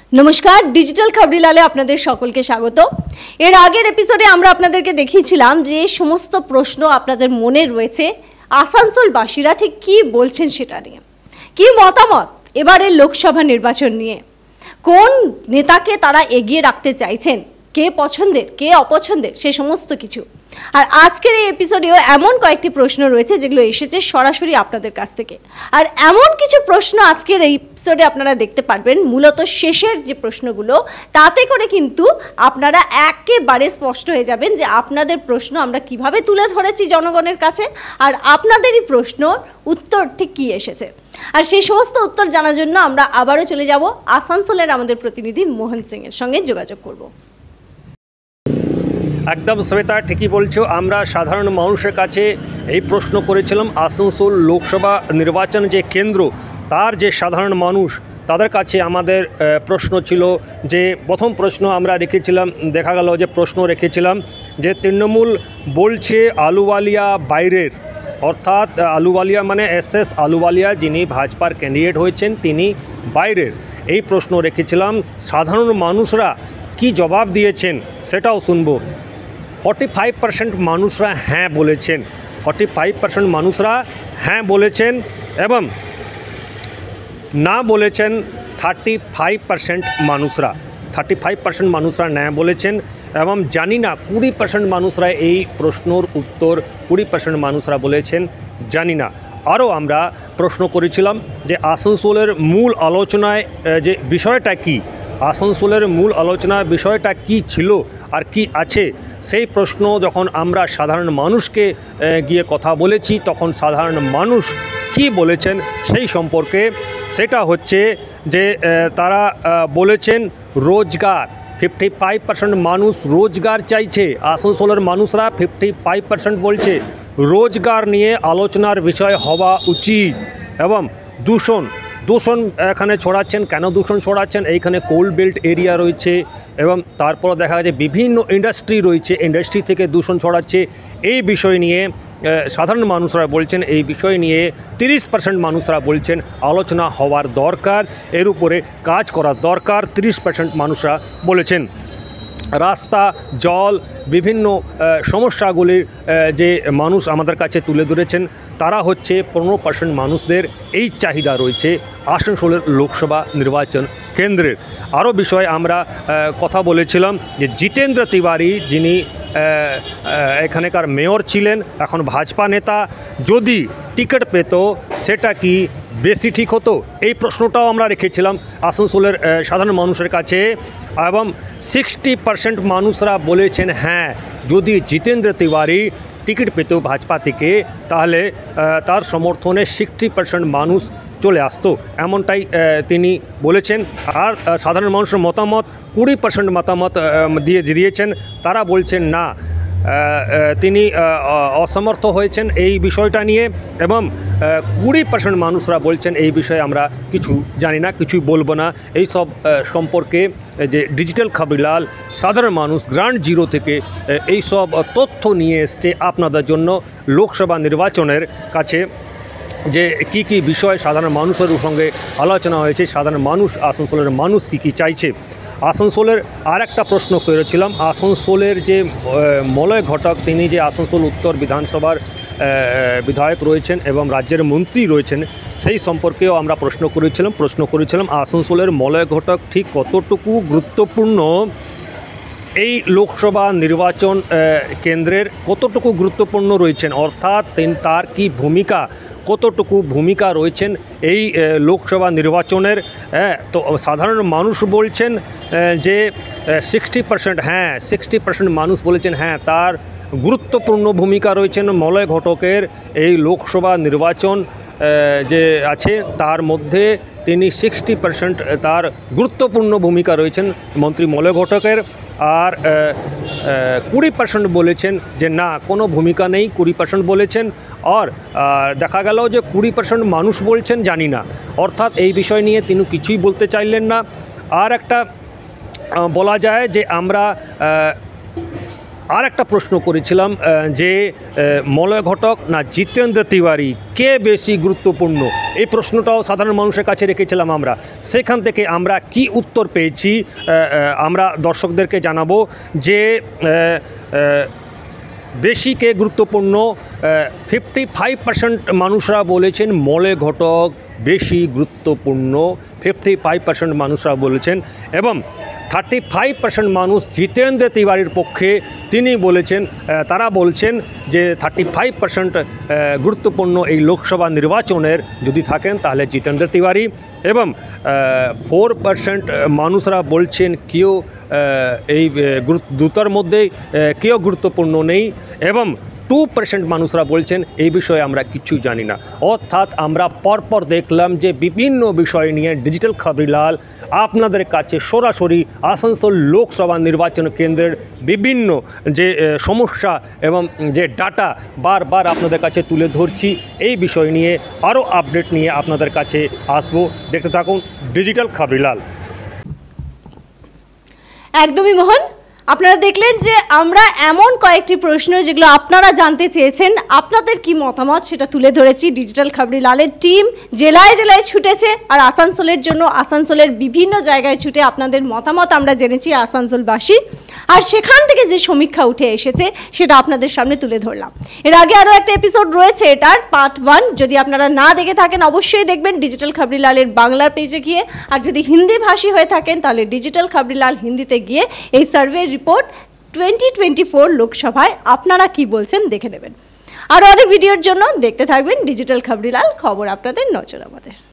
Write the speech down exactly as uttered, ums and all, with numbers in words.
নমস্কার, ডিজিটাল খবরিলালে আপনাদের সকলকে স্বাগত। এর আগের এপিসোডে আমরা আপনাদেরকে দেখিয়েছিলাম যে সমস্ত প্রশ্ন আপনাদের মনে রয়েছে, আসানসোলবাসীরা ঠিক কী বলছেন সেটা নিয়ে, কী মতামত এবারের লোকসভা নির্বাচন নিয়ে, কোন নেতাকে তারা এগিয়ে রাখতে চাইছেন, কে পছন্দের কে অপছন্দের, সে সমস্ত কিছু। আর আজকের এই এপিসোডেও এমন কয়েকটি প্রশ্ন রয়েছে যেগুলো এসেছে সরাসরি আপনাদের কাছ থেকে। আর এমন কিছু প্রশ্ন আজকের এই এপিসোডে আপনারা দেখতে পারবেন, মূলত শেষের যে প্রশ্নগুলো, তাতে করে কিন্তু আপনারা একেবারে স্পষ্ট হয়ে যাবেন যে আপনাদের প্রশ্ন আমরা কিভাবে তুলে ধরেছি জনগণের কাছে, আর আপনাদেরই প্রশ্ন উত্তর ঠিক কী এসেছে। আর সেই সমস্ত উত্তর জানার জন্য আমরা আবারও চলে যাব আসানসোলের আমাদের প্রতিনিধি মোহন সিংয়ের সঙ্গে যোগাযোগ করব। একদম শ্বেতা, ঠিকই বলছো। আমরা সাধারণ মানুষের কাছে এই প্রশ্ন করেছিলাম, আসানসোল লোকসভা নির্বাচন যে কেন্দ্র, তার যে সাধারণ মানুষ, তাদের কাছে আমাদের প্রশ্ন ছিল যে, প্রথম প্রশ্ন আমরা রেখেছিলাম, দেখা গেল যে প্রশ্ন রেখেছিলাম যে তৃণমূল বলছে আলুওয়ালিয়া বাইরের, অর্থাৎ আলুওয়ালিয়া মানে এস এস আলুওয়ালিয়া, যিনি ভাজপার ক্যান্ডিডেট হয়েছেন, তিনি বাইরের। এই প্রশ্ন রেখেছিলাম। সাধারণ মানুষরা কি জবাব দিয়েছেন সেটাও শুনবো। ফর্টি ফাইভ পার্সেন্ট মানুষরা হ্যাঁ বলেছেন, ফর্টি ফাইভ পার্সেন্ট মানুষরা হ্যাঁ বলেছেন এবং না বলেছেন থার্টি ফাইভ পার্সেন্ট মানুষরা, থার্টি ফাইভ পার্সেন্ট মানুষরা না বলেছেন এবং জানি না কুড়ি পার্সেন্ট মানুষরা এই প্রশ্নর উত্তর, কুড়ি পার্সেন্ট মানুষরা বলেছেন জানি না। আরও আমরা প্রশ্ন করেছিলাম যে আসানসোলের মূল আলোচনায় যে বিষয়টা কি, আসানসোলের মূল আলোচনার বিষয়টা কি ছিল আর কি আছে, সেই প্রশ্ন যখন আমরা সাধারণ মানুষকে গিয়ে কথা বলেছি, তখন সাধারণ মানুষ কি বলেছেন সেই সম্পর্কে, সেটা হচ্ছে যে তারা বলেছেন রোজগার। ফিফটি ফাইভ পার্সেন্ট মানুষ রোজগার চাইছে। আসানসোলের মানুষরা ফিফটি ফাইভ পার্সেন্ট বলছে রোজগার নিয়ে আলোচনার বিষয় হওয়া উচিত। এবং দূষণ দূষণ এখানে ছড়াচ্ছেন, কেন দূষণ ছড়াচ্ছেন, এইখানে কোল বেল্ট এরিয়া রয়েছে এবং তারপর দেখা যাচ্ছে বিভিন্ন ইন্ডাস্ট্রি রয়েছে, ইন্ডাস্ট্রি থেকে দূষণ ছড়াচ্ছে। এই বিষয় নিয়ে সাধারণ মানুষরা বলছেন, এই বিষয় নিয়ে তিরিশ পার্সেন্ট মানুষরা বলছেন আলোচনা হওয়ার দরকার, এর উপরে কাজ করার দরকার, তিরিশ পার্সেন্ট মানুষরা বলেছেন। রাস্তা, জল, বিভিন্ন সমস্যাগুলির যে মানুষ আমাদের কাছে তুলে ধরেছেন, তারা হচ্ছে পনেরো পার্সেন্ট মানুষদের এই চাহিদা রয়েছে আসানসোলের লোকসভা নির্বাচন কেন্দ্রের। আরও বিষয় আমরা কথা বলেছিলাম যে জিতেন্দ্র তিওয়ারি, যিনি এখানকার মেয়র ছিলেন, এখন ভাজপা নেতা, যদি টিকিট পেত সেটা কি বেশি ঠিক হতো, এই প্রশ্নটাও আমরা রেখেছিলাম আসানসোলের সাধারণ মানুষের কাছে। এবং সিক্সটি পার্সেন্ট মানুষরা বলেছেন হ্যাঁ, যদি জিতেন্দ্র তিওয়ারি টিকিট পেত ভাজপা থেকে, তাহলে তার সমর্থনে সিক্সটি পার্সেন্ট মানুষ চলে আসতো, এমনটাই তিনি বলেছেন। আর সাধারণ মানুষের মতামত কুড়ি পার্সেন্ট মতামত দিয়ে দিয়েছেন, তারা বলছেন না, তিনি অসমর্থ হয়েছেন এই বিষয়টা নিয়ে। এবং কুড়ি পার্সেন্ট মানুষরা বলছেন এই বিষয়ে আমরা কিছু জানি না, কিছুই বলবো না। এই সব সম্পর্কে যে ডিজিটাল খবরিলাল সাধারণ মানুষ গ্রাউন্ড জিরো থেকে এই সব তথ্য নিয়ে এসছে আপনাদের জন্য লোকসভা নির্বাচনের কাছে, যে কি কি বিষয় সাধারণ মানুষের সঙ্গে আলোচনা হয়েছে, সাধারণ মানুষ, আসানসোলের মানুষ কি কি চাইছে। আসানসোলের আর একটা প্রশ্ন করেছিলাম, আসানসোলের যে মলয় ঘটক, তিনি যে আসানসোল উত্তর বিধানসভার বিধায়ক রয়েছেন এবং রাজ্যের মন্ত্রী রয়েছেন, সেই সম্পর্কেও আমরা প্রশ্ন করেছিলাম প্রশ্ন করেছিলাম আসানসোলের মলয় ঘটক ঠিক কতটুকু গুরুত্বপূর্ণ, এই লোকসভা নির্বাচন কেন্দ্রের কতটুকু গুরুত্বপূর্ণ রয়েছেন, অর্থাৎ তার কি ভূমিকা, কতটুকু ভূমিকা রয়েছেন এই লোকসভা নির্বাচনের। তো সাধারণ মানুষ বলছেন যে সিক্সটি পার্সেন্ট হ্যাঁ, সিক্সটি পার্সেন্ট মানুষ বলেছেন হ্যাঁ, তার গুরুত্বপূর্ণ ভূমিকা রয়েছেন মলয় ঘটকের এই লোকসভা নির্বাচন যে আছে তার মধ্যে, তিনি সিক্সটি পার্সেন্ট তার গুরুত্বপূর্ণ ভূমিকা রয়েছেন মন্ত্রী মলয় ঘটকের। আর কুড়ি পার্সেন্ট বলেছেন যে না, কোনো ভূমিকা নেই, কুড়ি পার্সেন্ট বলেছেন। আর দেখা গেল যে কুড়ি পার্সেন্ট মানুষ বলছেন জানি না, অর্থাৎ এই বিষয় নিয়ে তিনি কিছুই বলতে চাইলেন না। আর একটা বলা যায় যে আমরা আর একটা প্রশ্ন করেছিলাম আহ, যে আহ, মলয় ঘটক না জিতেন্দ্র তিওয়ারি কে বেশি গুরুত্বপূর্ণ, এই প্রশ্নটাও সাধারণ মানুষের কাছে রেখেছিলাম আমরা। সেখান থেকে আমরা কি উত্তর পেয়েছি আহ, আহ, আমরা দর্শকদেরকে জানাবো যে আহ, আহ, বেশি কে গুরুত্বপূর্ণ। ফিফটি ফাইভ পার্সেন্ট মানুষরা বলেছেন মলয় ঘটক বেশি গুরুত্বপূর্ণ, ফিফটি ফাইভ পার্সেন্ট মানুষরা বলেছেন, এবং থার্টি ফাইভ পার্সেন্ট মানুষ জিতেন্দ্র তিওয়ারির পক্ষে। তিনি বলেছেন, তারা বলছেন যে থার্টি ফাইভ পার্সেন্ট গুরুত্বপূর্ণ এই লোকসভা নির্বাচনের যদি থাকেন তাহলে জিতেন্দ্র তিওয়ারি, এবং ফোর পার্সেন্ট মানুষরা বলছেন কেউ এই দুটার মধ্যে কেউ গুরুত্বপূর্ণ নেই, এবং টু পার্সেন্ট মানুষরা বলছেন এই বিষয়ে আমরা কিছু জানি না। অর্থাৎ আমরা পরপর দেখলাম যে বিভিন্ন বিষয় নিয়ে ডিজিটাল খবরিলাল আপনাদের কাছে সরাসরি আসানসোল লোকসভা নির্বাচন কেন্দ্রের বিভিন্ন যে সমস্যা এবং যে ডাটা বারবার আপনাদের কাছে তুলে ধরছি। এই বিষয় নিয়ে আরও আপডেট নিয়ে আপনাদের কাছে আসবো, দেখতে থাকুন ডিজিটাল খবরিলাল। একদমই মোহন, আপনারা দেখলেন যে আমরা এমন কয়েকটি প্রশ্ন যেগুলো আপনারা জানতে চেয়েছেন, আপনাদের কি মতামত সেটা তুলে ধরেছি। ডিজিটাল খবরিলালের টিম জেলায় জেলায় ছুটেছে, আর আসানসোলের জন্য আসানসোলের বিভিন্ন জায়গায় ছুটে আপনাদের মতামত আমরা জেনেছি আসানসোলবাসী, আর সেখান থেকে যে সমীক্ষা উঠে এসেছে সেটা আপনাদের সামনে তুলে ধরলাম। এর আগে আরও একটা এপিসোড রয়েছে, এটার পার্ট ওয়ান, যদি আপনারা না দেখে থাকেন অবশ্যই দেখবেন ডিজিটাল খবরিলালের বাংলার পেজে গিয়ে, আর যদি হিন্দি ভাষী হয়ে থাকেন তাহলে ডিজিটাল খবরিলাল হিন্দিতে গিয়ে এই survey report twenty twenty four লোকসভায় আপনারা কি বলছেন দেখে নেবেন। আরও অনেক ভিডিওর জন্য দেখতে থাকবেন ডিজিটাল খবরিলাল, খবর আপনাদের নজর আমাদের।